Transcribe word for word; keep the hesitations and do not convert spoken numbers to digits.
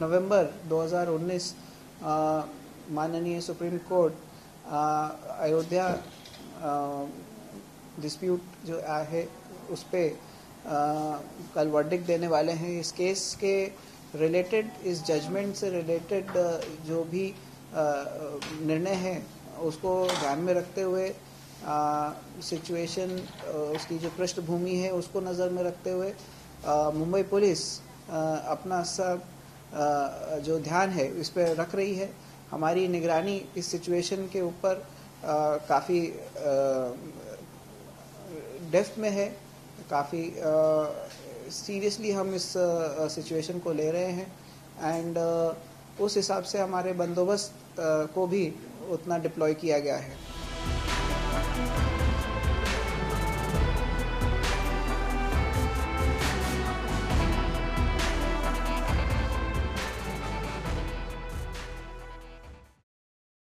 नवंबर दो हज़ार उन्नीस माननीय सुप्रीम कोर्ट अयोध्या डिस्प्यूट जो है उस पर कल वर्डिक्ट देने वाले हैं। इस केस के रिलेटेड, इस जजमेंट से रिलेटेड जो भी निर्णय है उसको ध्यान में रखते हुए, सिचुएशन उसकी जो पृष्ठभूमि है उसको नज़र में रखते हुए आ, मुंबई पुलिस आ, अपना सब आ, जो ध्यान है इस पर रख रही है। हमारी निगरानी इस सिचुएशन के ऊपर काफ़ी डेप्थ में है, काफ़ी सीरियसली हम इस सिचुएशन को ले रहे हैं एंड उस हिसाब से हमारे बंदोबस्त को भी उतना डिप्लॉय किया गया है।